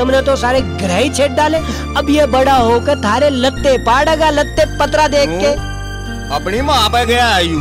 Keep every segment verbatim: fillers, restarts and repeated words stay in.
तुमने तो सारे ग्रह ही छेड़ डाले। अब ये बड़ा होकर थारे लत्ते पाड़ेगा, लत्ते पतरा देख के। अपनी माँ पे गया यू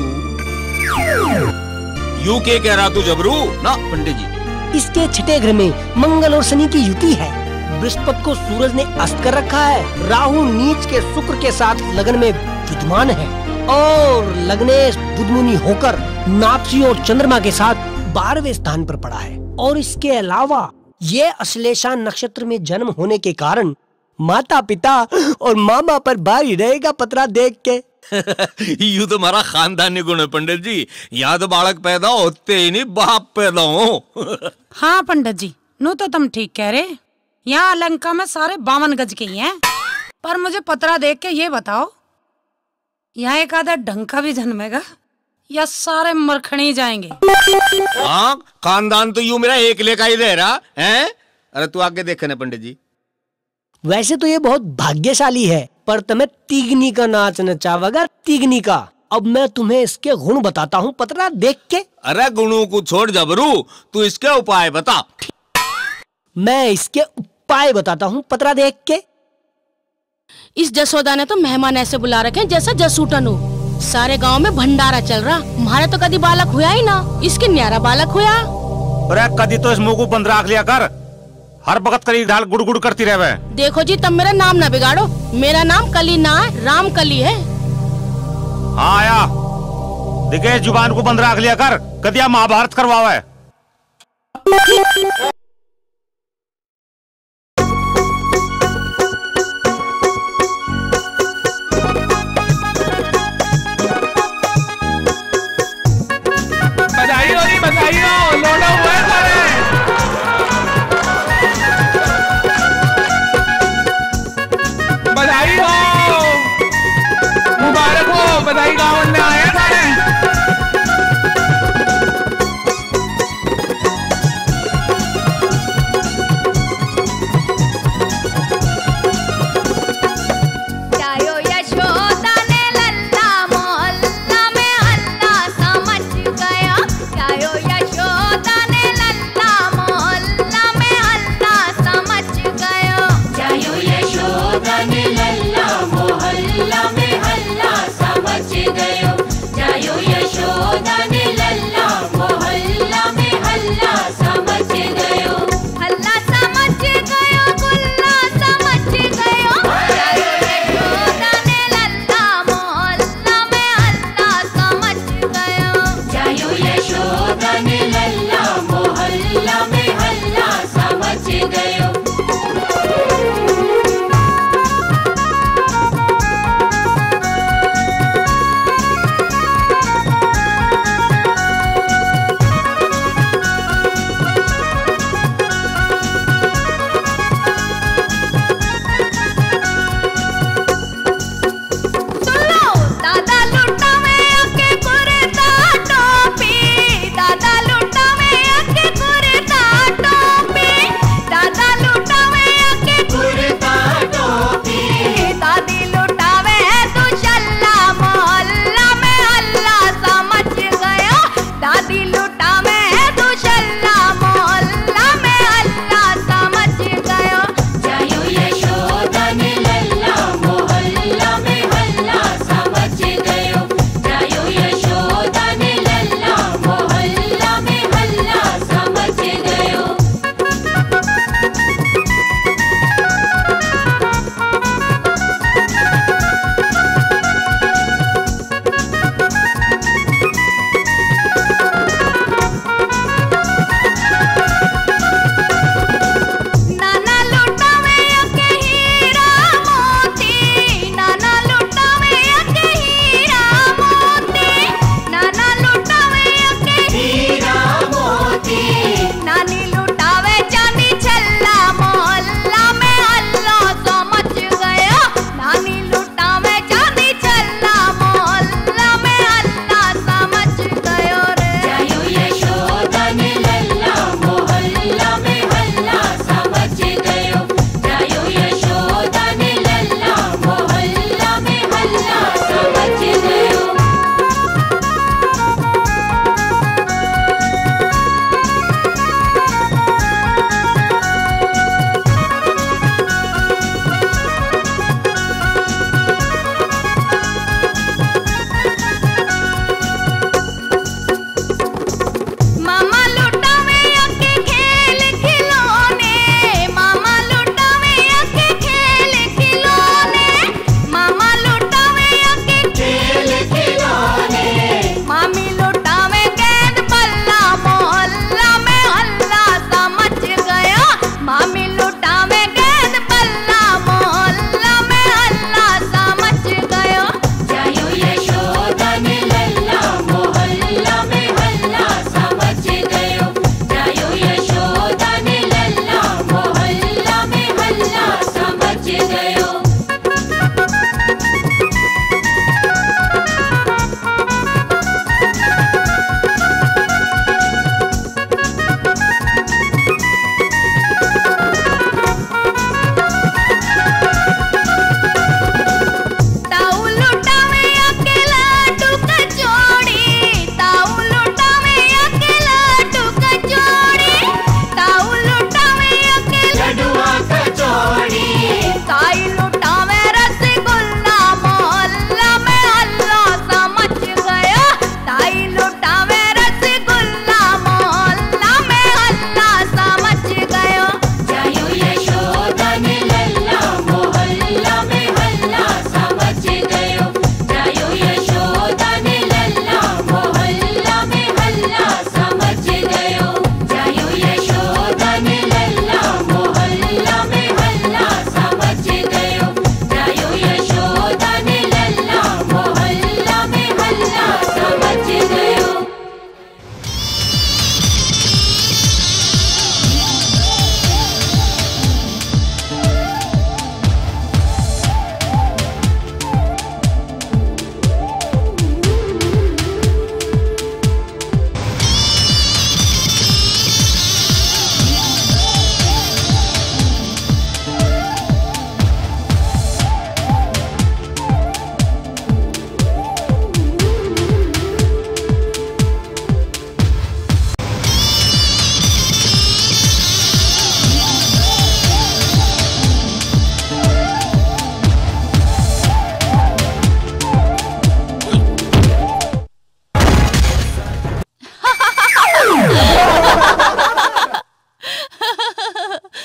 यू के कह रहा तू जबरू ना पंडित जी। इसके छठे ग्रह में मंगल और शनि की युति है। बृहस्पति को सूरज ने अस्त कर रखा है। राहु नीच के शुक्र के साथ लगन में विद्यमान है और लग्नेश बुधमुनि होकर नापसी और चंद्रमा के साथ बारहवें स्थान पर पड़ा है। और इसके अलावा ये अश्लेषा नक्षत्र में जन्म होने के कारण माता पिता और मामा पर भारी रहेगा पतरा देख के। यू तो हमारा खानदानी गुण है पंडित जी। यहाँ तो बालक पैदा होते ही नहीं बाप पैदा हो। हाँ पंडित जी, नो तो तुम ठीक कह रहे। यहाँ लंका में सारे बावन गज के ही हैं। पर मुझे पतरा देख के ये बताओ, यहाँ एक आधा ढंग का भी जन्मेगा या सारे मरखणी जाएंगे? हाँ, खानदान तो यूं मेरा एक लेका ही रह रहा है। अरे तू आगे देखे ना पंडित जी। वैसे तो ये बहुत भाग्यशाली है, पर तुम्हें तीगनी का नाच नचावेगा, तीगनी का। अब मैं तुम्हें इसके गुण बताता हूँ पतरा देख के। अरे गुणों को छोड़ जबरू, तू इसके उपाय बता। मैं इसके उपाय बताता हूँ पतरा देख के। इस जसोदा ने तो मेहमान ऐसे बुला रखे जैसा जसूटन हो। सारे गांव में भंडारा चल रहा, हमारे तो कभी बालक हुआ ही ना, इसके न्यारा बालक हुआ। अरे कदी तो इस मुंह को बंद रख लिया कर, हर वक्त कली ढाल गुड़ गुड़ करती रहे। देखो जी, तब मेरा नाम ना बिगाड़ो। मेरा नाम कली ना राम कली है। हाँ आया, देखे जुबान को बंद रख लिया कर, कदिया महाभारत करवावा है। बधाई हो जी, बधाई हो, लोडो हुआ है सारे। बधाई हो, मुबारक हो, बधाई गाँव में आए सारे।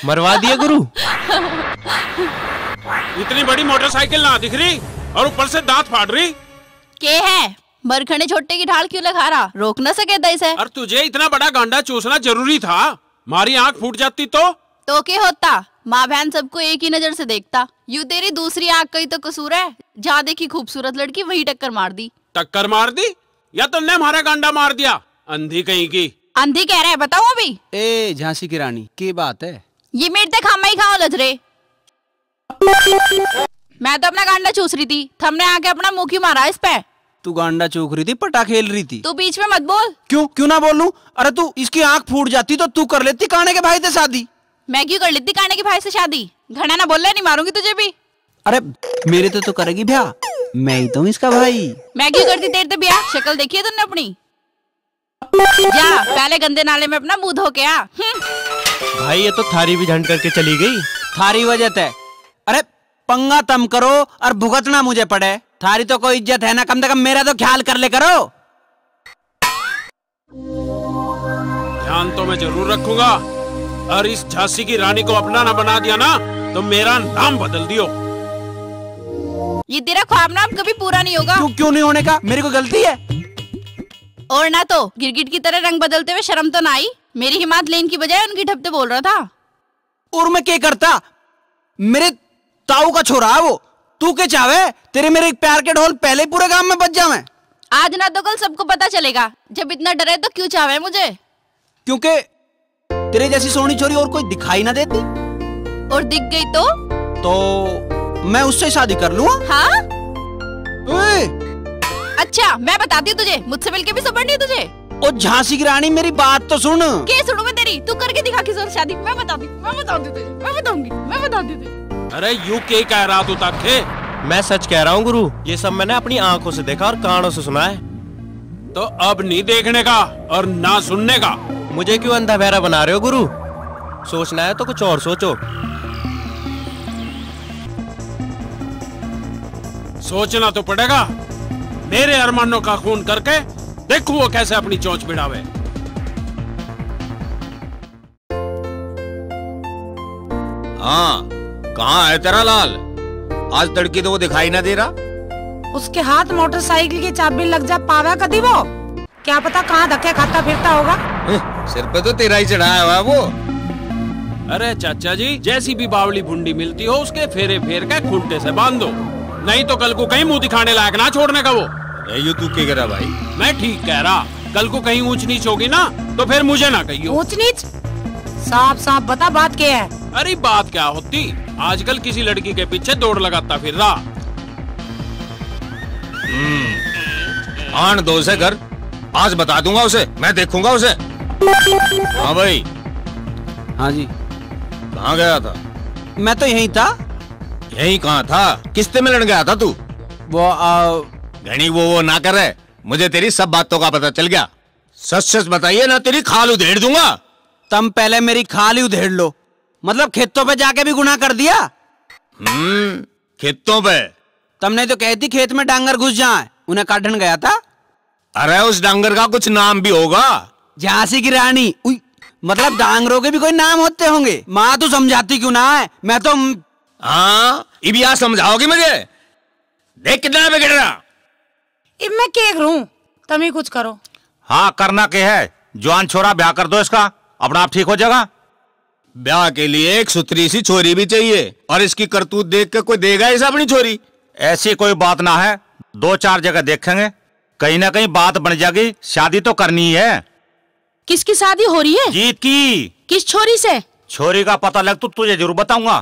मरवा दिया गुरु। इतनी बड़ी मोटरसाइकिल ना दिख रही और ऊपर से दांत फाड़ रही। के है मरखने छोटे की ढाल क्यों लगा रहा? रोक ना सके था इसे। और तुझे इतना बड़ा गांडा चूसना जरूरी था? मारी आंख फूट जाती तो तो क्या होता? माँ बहन सबको एक ही नजर से देखता। यू तेरी दूसरी आंख का ही तो कसूर है। जहाँ देखी खूबसूरत लड़की वही टक्कर मार दी। टक्कर मार दी या तुमने हमारा गांडा मार दिया? अंधी कहीं की। अंधी कह रहे बताओ अभी। ए झांसी की रानी की बात है? ये मीट खामा ही खाओ लजरे। मैं तो अपना गांडा चूस रही थी, थमने आके अपना मुंह क्यों मारा इस पे? तू गांडा चूक रही थी, पटा खेल रही थी। तू बीच में मत बोल। क्यों क्यों ना बोलूं? अरे तू इसकी आंख फूट जाती तो तू कर लेती काने के भाई से शादी। मैं क्यों कर लेती काने के भाई से शादी? घना ना बोल रहे, नहीं मारूंगी तुझे भी। अरे मेरे तो, तो करेगी ब्याह, मैं ही तो हूँ इसका भाई। मैं क्यों करती तेरे तो ब्याह? शक्ल देखी है तुमने अपनी? जा पहले गंदे नाले में अपना मुंह धो के आ। भाई ये तो थारी भी झंड करके चली गई। थारी वजह है। अरे पंगा तम करो और भुगतना मुझे पड़े। थारी तो कोई इज्जत है ना, कम से कम मेरा तो ख्याल कर ले करो। ध्यान तो मैं जरूर रखूंगा और इस झांसी की रानी को अपना ना बना दिया ना तो मेरा नाम बदल दियो। ये तेरा ख्वाब नाम कभी पूरा नहीं होगा। क्यों क्यों नहीं होने का? मेरी कोई गलती है? और ना तो गिरगिट की तरह रंग बदलते हुए शर्म तो ना आई? मेरी हिम्मत लेन की बजाय उनकी ढपते बोल रहा था। और मैं क्या करता? मेरे ताऊ का छोरा है वो। तू क्या चाहे? तेरे मेरे प्यार के ढोल पहले ही पूरे गांव में बज जावे। आज ना तो कल सबको पता चलेगा। जब इतना डरे तो क्यों चाहे मुझे? क्योंकि तेरे जैसी सोनी छोरी और कोई दिखाई ना देती। और दिख गई तो तो मैं उससे शादी कर लूंगा। हाँ? अच्छा मैं बताती हूँ तुझे, मुझसे मिलके भी सबड़ नहीं तुझे। ओ झांसी की रानी मेरी बात तो सुन। क्या सुनूं मैं तेरी? तू करके दिखा किसी शादी। मैं बताती मैं बताती तुझे मैं बताऊंगी मैं बताती तुझे। अरे यू क्या कह रहा तू तक? मैं सच कह रहा हूँ गुरु, ये सब मैंने अपनी आंखों से देखा और कानों से सुना है। तो अब नहीं देखने का और ना सुनने का। मुझे क्यों अंधा बहरा बना रहे हो गुरु? सोचना है तो कुछ और सोचो। सोचना तो पड़ेगा। मेरे अरमानों का खून करके देखो वो कैसे अपनी चोंच बिड़ावे। हाँ कहाँ है तेरा लाल? आज तड़की तो वो दिखाई ना दे रहा। उसके हाथ मोटरसाइकिल की चाबी लग जा पावे कभी वो। क्या पता कहाँ धक्के खाता फिरता होगा। सिर पे तो तेरा ही चढ़ाया हुआ है वो। अरे चाचा जी, जैसी भी बावली भुंडी मिलती हो उसके फेरे फेर के खूंटे से बांध दो, नहीं तो कल को कहीं मुंह दिखाने लायक ना छोड़ने का वो। ये तू क्या कह रहा भाई? मैं ठीक कह रहा। कल को कहीं ऊंच नीच होगी ना तो फिर मुझे ना कहियो। ऊंच नीच? साफ साफ बता बात क्या है? अरे बात क्या होती? आजकल किसी लड़की के पीछे दौड़ लगाता फिर रहा। आन दो से घर, आज बता दूंगा उसे, मैं देखूंगा उसे। हाँ भाई। हाँ जी। कहाँ गया था? मैं तो यहीं था। यहीं कहाँ था? किससे मिलने गया था तू? वो आ... घनी वो वो ना करे, मुझे तेरी सब बातों का पता चल गया। सच सच बताइए ना तेरी खाल उधेड़ दूंगा। तुम पहले मेरी खाल ही उधेड़ लो। मतलब खेतों पे जाके भी गुनाह कर दिया? हम्म खेतों पे? तुमने तो कहती खेत में डांगर घुस जाए, उन्हें काटन गया था। अरे उस डांगर का कुछ नाम भी होगा। झांसी की रानी। उई, मतलब डांगरों के भी कोई नाम होते होंगे। माँ तू समझाती क्यों ना है? मैं तो हाँ इब यहाँ समझाओगी मुझे? देख कितना बिगड़ रहा। इब मैं क्या करूं? तुम ही कुछ करो। हाँ करना क्या है? जवान छोरा ब्याह कर दो इसका, अपना आप ठीक हो जाएगा। ब्याह के लिए एक सुथरी सी छोरी भी चाहिए और इसकी करतूत देख के कोई देगा इसे अपनी छोरी? ऐसी कोई बात ना है, दो चार जगह देखेंगे, कहीं ना कहीं बात बन जाएगी। शादी तो करनी है। किसकी शादी हो रही है? जीत की। किस छोरी से? छोरी का पता लग तो तुझे जरूर बताऊंगा।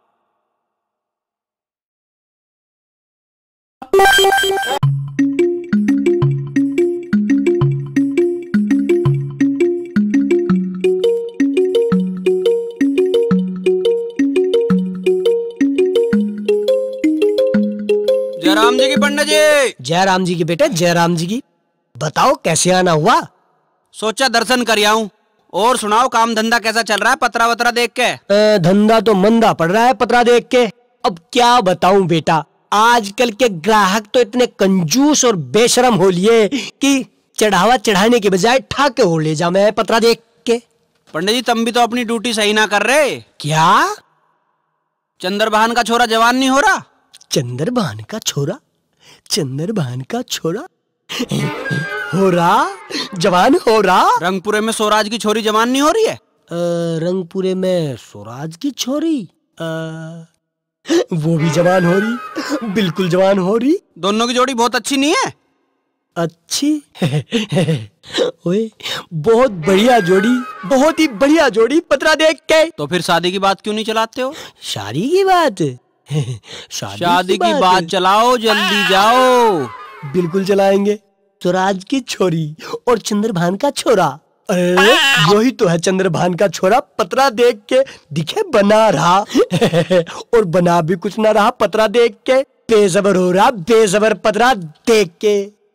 जयराम जी की पंडित जी। जयराम जी की बेटे, जयराम जी की। बताओ कैसे आना हुआ? सोचा दर्शन कर आऊं। और सुनाओ काम धंधा कैसा चल रहा है? पतरा वतरा देख के। ए, धंधा तो मंदा पड़ रहा है पतरा देख के। अब क्या बताऊं बेटा, आजकल के ग्राहक तो इतने कंजूस और बेशरम हो लिए कि चढ़ावा चढ़ाने के बजाय ठाके हो ले जा मैं पतरा देख के। पंडित जी तुम भी तो अपनी ड्यूटी सही ना कर रहे। क्या? चंद्रभान का छोरा जवान नहीं हो रहा? चंद्रभान का छोरा? चंद्रभान का छोरा हो रहा, जवान हो रहा। रंगपुरे में स्वराज की छोरी जवान नहीं हो रही है? आ, रंगपुरे में स्वराज की छोरी आ, वो भी जवान हो रही, बिल्कुल जवान हो रही। दोनों की जोड़ी बहुत अच्छी नहीं है? अच्छी? ओए बहुत बढ़िया जोड़ी, बहुत ही बढ़िया जोड़ी पतरा देख के। तो फिर शादी की बात क्यों नहीं चलाते हो? शादी की बात? शादी, शादी की बात, बात चलाओ, जल्दी जाओ। बिल्कुल चलाएंगे। स्वराज की छोरी और चंद्रभान का छोरा, अरे यही तो है चंद्रभान का छोरा। पतरा देख के दिखे बना रहा और बना भी कुछ ना रहा पतरा देख के। बेसबर हो रहा, बेसबर पतरा देख के।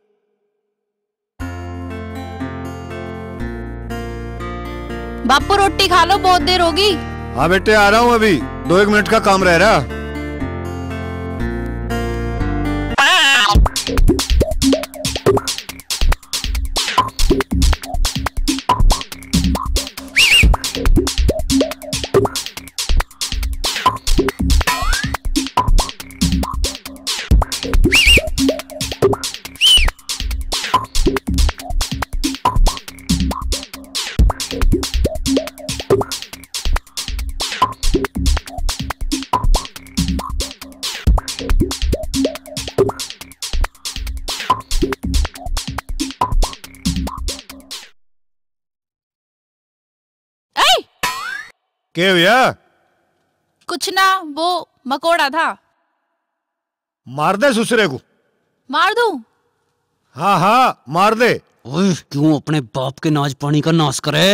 बापू रोटी खा लो, बहुत देर होगी। हाँ बेटे आ रहा हूँ, अभी दो एक मिनट का काम रह रहा। क्या भैया? कुछ ना, वो मकोड़ा था। मार दे ससुरे को। मार दूं? हाँ हाँ मार दे। ओए क्यों अपने बाप के नाज पानी का नाश करे?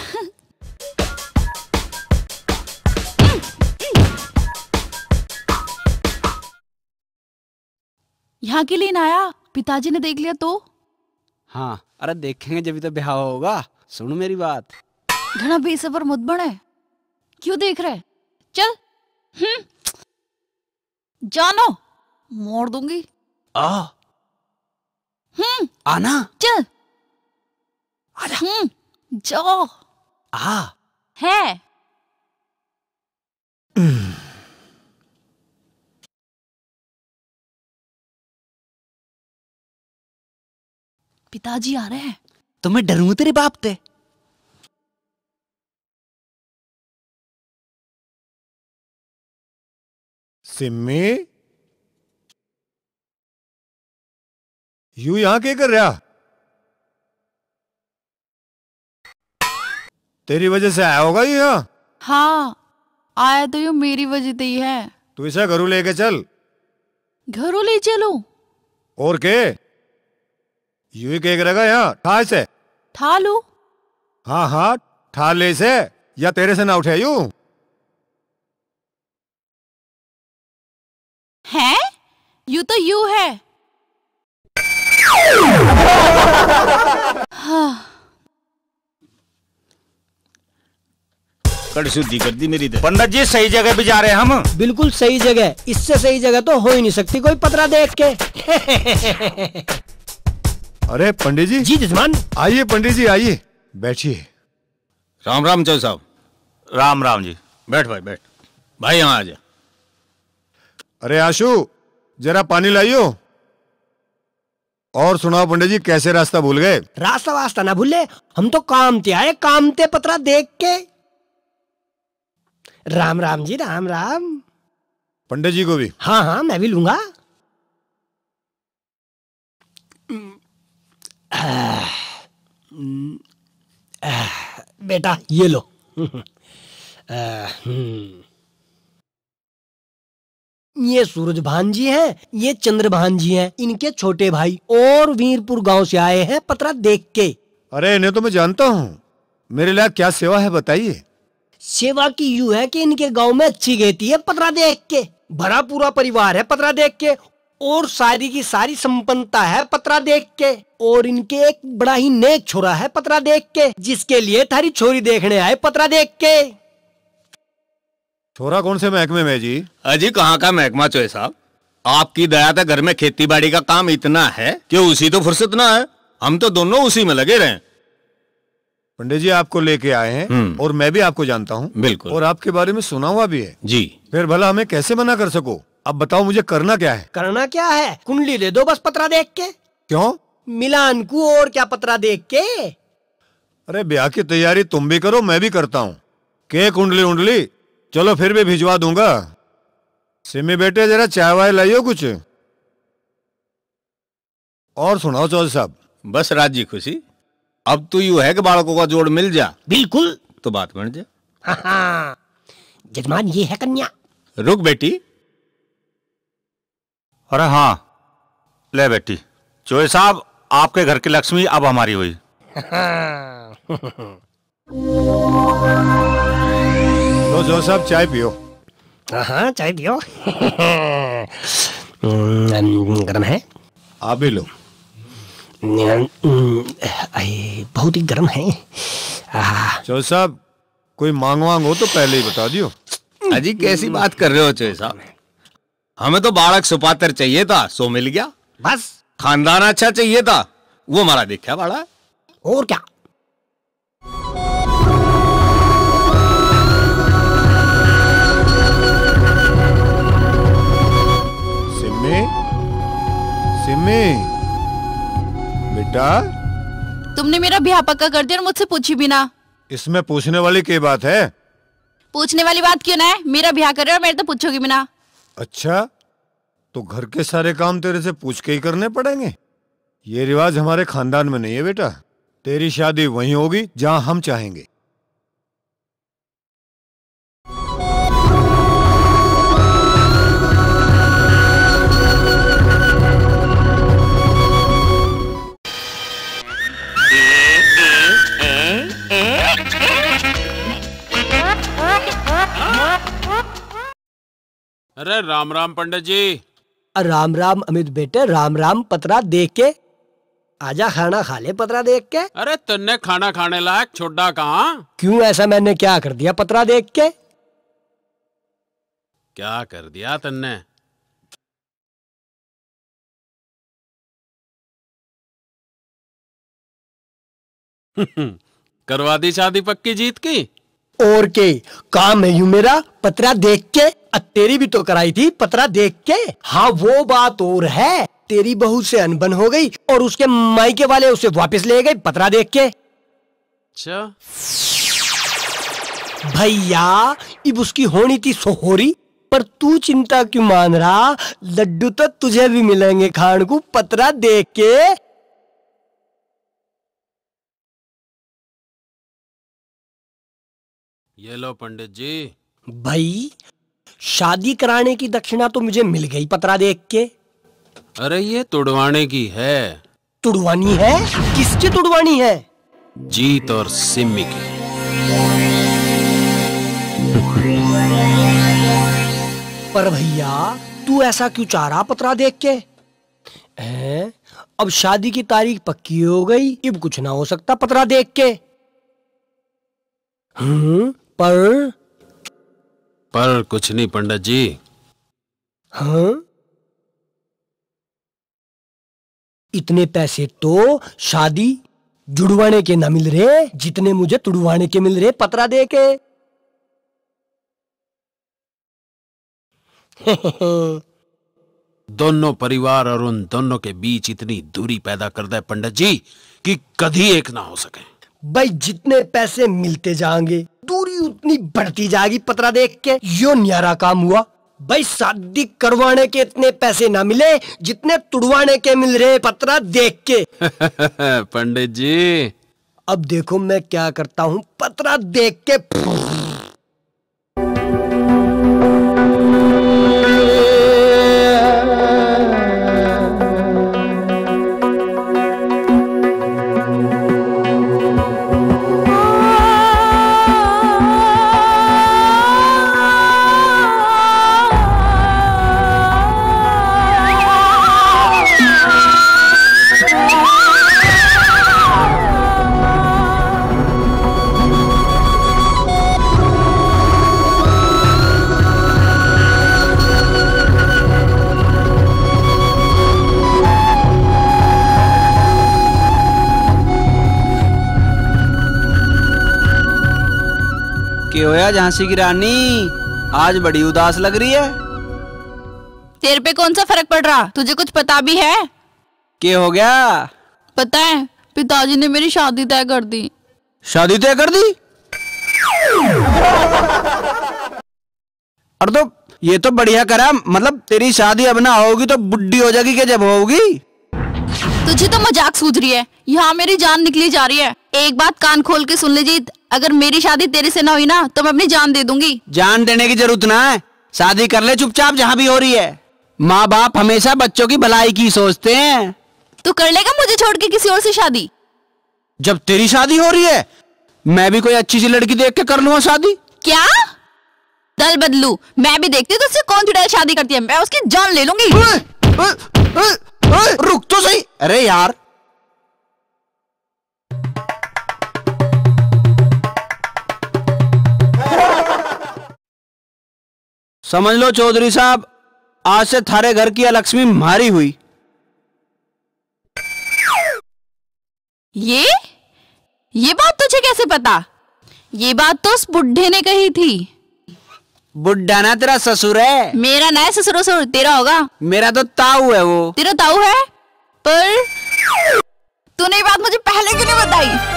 यहाँ के लिए ना आया, पिताजी ने देख लिया तो? हाँ अरे देखेंगे जब तो ब्याह होगा। सुन मेरी बात। घना बेसबर मत बने। क्यों देख रहे? चल। हम्म जानो, मोड़ दूंगी। आ हम्म आना। चल आजा। हम्म जाओ। आ है पिताजी आ रहे हैं। तो मैं डरूं तेरे बाप ते? सिम्मी यू यहां क्या कर रहा? तेरी वजह से आया होगा ये यहाँ। हाँ आया तो यू मेरी वजह से ही है। तू इसे घरों लेके चल। घरों ले चलो? और के यू ही केक रहेगा यहाँ। ठा से ठा लू? हाँ हाँ ठा ले से, या तेरे से ना उठे यू। है यू तो यू है। हाँ। कड़ शुद्धि कर दी मेरी। पंडित जी सही जगह पे जा रहे हैं हम। बिल्कुल सही जगह, इससे सही जगह तो हो ही नहीं सकती कोई पतरा देख के। अरे पंडित जी। जी जजमान। आइए पंडित जी आइए, बैठिए। राम राम चौ साहब। राम राम जी। बैठ भाई बैठ। भाई यहाँ आ जा। अरे आशु जरा पानी लाइयो। और सुनाओ पंडित जी, कैसे रास्ता भूल गए? रास्ता वास्ता ना भूले, हम तो काम ते आए, काम ते पतरा देख के। राम राम जी, राम राम। पंडित जी को भी? हाँ हाँ मैं भी लूंगा। आ, आ, बेटा ये लो। आ, ये सूरजभान जी हैं, ये चंद्रभान जी हैं, इनके छोटे भाई, और वीरपुर गांव से आए हैं पतरा देख के। अरे इन्हें तो मैं जानता हूँ, मेरे लिए क्या सेवा है बताइए। सेवा की यू है कि इनके गांव में अच्छी खेती है पतरा देख के, भरा पूरा परिवार है पतरा देख के, और सारी की सारी संपन्नता है पतरा देख के, और इनके एक बड़ा ही नेक छोरा है पतरा देख के, जिसके लिए थारी छोरी देखने आए पतरा देख के। छोरा कौन से महकमे में जी? अजी कहाँ का महकमा चोए साहब, आपकी दया था घर में खेती बाड़ी का काम इतना है कि उसी तो फुर्सत ना है। हम तो दोनों उसी में लगे रहे। पंडित जी आपको लेके आए हैं और मैं भी आपको जानता हूँ बिल्कुल, और आपके बारे में सुना हुआ भी है जी। फिर भला हमें कैसे मना कर सको? अब बताओ मुझे करना क्या है? करना क्या है? कुंडली दे दो बस पतरा देख के। क्यों? मिलान को और क्या पतरा देख के? अरे ब्याह की तैयारी तुम भी करो मैं भी करता हूँ। के कुंडली उंडली चलो फिर भी भिजवा दूंगा। सिमी बेटे जरा चाय वाय लाइयो कुछ। और सुनाओ चौधरी साहब। बस राजी खुशी। अब तो यू है कि बालकों का जोड़ मिल जा, बिल्कुल, तो बात बन जा। हाँ हाँ। जजमान ये है कन्या। रुक बेटी। अरे हाँ ले बेटी, चौधरी साहब आपके घर की लक्ष्मी अब हमारी हुई। लो चौधरी साहब चाय पियो। हाँ चाय पियो। गर्म है? आप भी लो। बहुत ही गर्म है। चौधरी साहब कोई मांग वांग हो तो पहले ही बता दियो। अजी कैसी बात कर रहे हो चौधरी साहब? हमें तो बालक सुपात्र चाहिए था, सो मिल गया। बस खानदान अच्छा चाहिए था, वो हमारा देखा बड़ा। और क्या? सिम्मी, सिम्मी बेटा, तुमने मेरा ब्याह पक्का कर दिया और मुझसे पूछी भी ना। इसमें पूछने वाली क्या बात है? पूछने वाली बात क्यों ना है? मेरा ब्याह कर रहे हो और मेरे तो पूछोगी भी ना। अच्छा, तो घर के सारे काम तेरे से पूछ के ही करने पड़ेंगे? ये रिवाज हमारे खानदान में नहीं है बेटा। तेरी शादी वहीं होगी जहां हम चाहेंगे। अरे राम राम पंडित जी। राम राम अमित बेटे, राम राम। पतरा देख के आजा, खाना खा ले पतरा देख के। अरे तन्ने खाना खाने लायक छोड़ा कहाँ? क्यों, ऐसा मैंने क्या कर दिया पतरा देख के? क्या कर दिया तन्ने? करवा दी शादी पक्की जीत की। और के काम है यूं मेरा पतरा देख के। तेरी भी तो कराई थी पतरा देख के। हाँ वो बात और है, तेरी बहू से अनबन हो गई और उसके मायके वाले उसे वापस ले गए पतरा देख के। अच्छा भैया, अब उसकी होनी थी सोहोरी, पर तू चिंता क्यों मान रहा? लड्डू तो तुझे भी मिलेंगे खान को पतरा देख के। ये लो पंडित जी। भाई शादी कराने की दक्षिणा तो मुझे मिल गई पतरा देख के। अरे ये तुड़वाने की है। तुड़वानी है? किसकी तुड़वानी है? जीत और सिम्मी की। पर भैया तू ऐसा क्यों चाह रहा पतरा देख के? हैं? अब शादी की तारीख पक्की हो गई, अब कुछ ना हो सकता पतरा देख के। हम्म पर पर कुछ नहीं पंडित जी। हाँ? इतने पैसे तो शादी जुड़वाने के ना मिल रहे जितने मुझे तुड़वाने के मिल रहे पतरा दे के। दोनों परिवार और उन दोनों के बीच इतनी दूरी पैदा कर दे पंडित जी कि कभी एक ना हो सके। भाई जितने पैसे मिलते जाएंगे दूरी उतनी बढ़ती जाएगी पतरा देख के। यो न्यारा काम हुआ। भाई शादी करवाने के इतने पैसे ना मिले जितने तुड़वाने के मिल रहे पतरा देख के। पंडित जी अब देखो मैं क्या करता हूँ पतरा देख के। हो या झांसी की रानी, आज बड़ी उदास लग रही है। तेरे पे कौन सा फर्क पड़ रहा, तुझे कुछ पता भी है? क्या हो गया? पता है, पिताजी ने मेरी शादी तय कर दी। शादी तय कर दी? और तो ये तो बढ़िया करा, मतलब तेरी शादी अब ना होगी तो बुढ़ी हो जाएगी क्या जब होगी? तुझे तो मजाक सूझ रही है, यहाँ मेरी जान निकली जा रही है। एक बात कान खोल के सुन ले जीत, अगर मेरी शादी तेरे से ना हुई ना तो मैं अपनी जान दे दूंगी। जान देने की जरूरत ना है, शादी कर ले चुपचाप जहाँ भी हो रही है। माँ बाप हमेशा बच्चों की भलाई की सोचते हैं। तू कर लेगा मुझे छोड़ के किसी और से शादी? जब तेरी शादी हो रही है मैं भी कोई अच्छी सी लड़की देख के कर लूंगा शादी। क्या? दल बदलू, मैं भी देखती हूँ तुझसे कौन चुड़ैल शादी करती है, मैं उसकी जान ले लूंगी। उए, उए, उए, उए, रुक तो सही। अरे यार समझ लो चौधरी साहब, आज से थारे घर की लक्ष्मी मारी हुई। ये ये बात तुझे कैसे पता? ये बात तो उस बुढ़े ने कही थी। बुढ़ा ना तेरा ससुर है। मेरा ना है ससुर, ससुर तेरा होगा। मेरा तो ताऊ है वो। तेरा ताऊ है? पर तूने ये बात मुझे पहले क्यों नहीं बताई?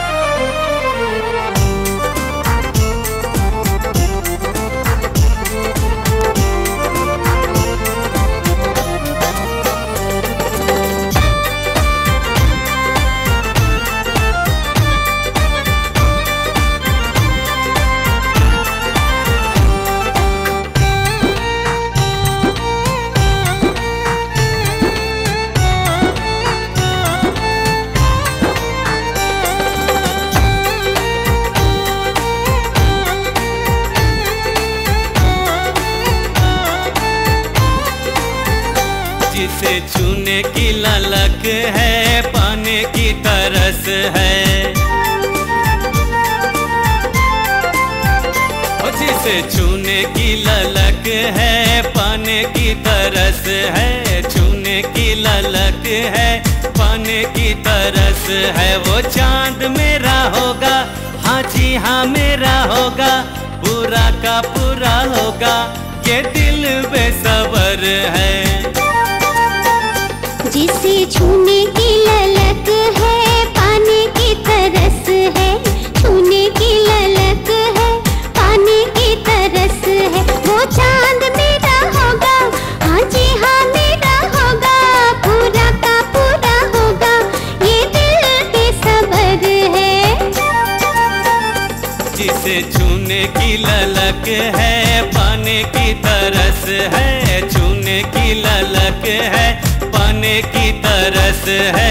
जिसे छूने की ललक है, पाने की तरस है। जिसे छूने की ललक है, पाने की तरस है। छूने की ललक है, पाने की तरस है। वो चांद मेरा होगा, हाँ जी हाँ मेरा होगा, पूरा का पूरा होगा। ये दिल बेसबर है। जिसे छूने की ललक है, पाने की तरस है। छूने की ललक है, पाने की तरस है। वो चांद मेरा होगा, हाँ जी हाँ मेरा होगा, पूरा का पूरा होगा। ये दिल बेसबर है। जिसे छूने की ललक है, पाने की तरस है। छूने की ललक है, पाने की तरस है।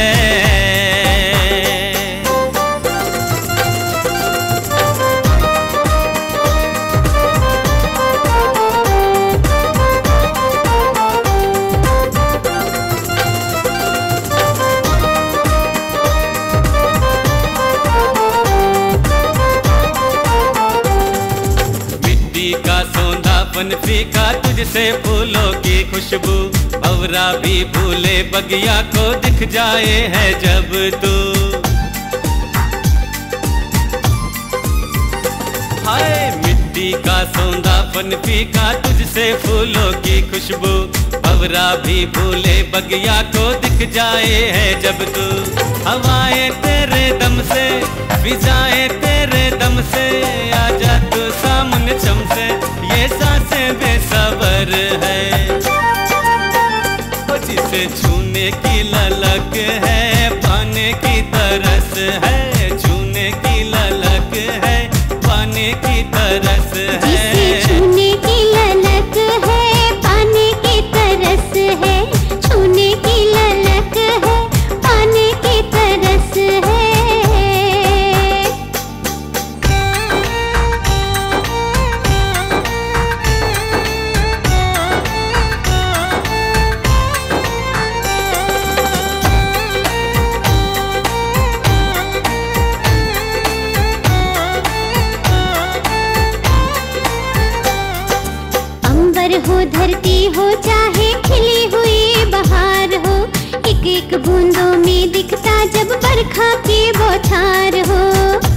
मिट्टी का सौंधापन फीका, तुझसे फूलों की खुशबू। भंवरा भी भूले बगिया को दिख जाए है जब तू। हाय मिट्टी का सौंधापन फीका, तुझसे फूलों की खुशबू। भंवरा भी भूले बगिया को दिख जाए है जब तू। हवाएं तेरे दम से, फिजाएं तेरे दम से, आजा तू सामने चमसे। ये सांसें बेसबर है। जिसे छूने की ललक है, पाने की तरस है। छूने की ललक है, पाने की तरस है। जिसे छूने की ललक है, पाने की तरस है। छूने की ललक है, पाने की तरस है। हो धरती हो चाहे खिली हुई बहार हो, एक एक बूंदों में दिखता जब बरखा की बौछार हो।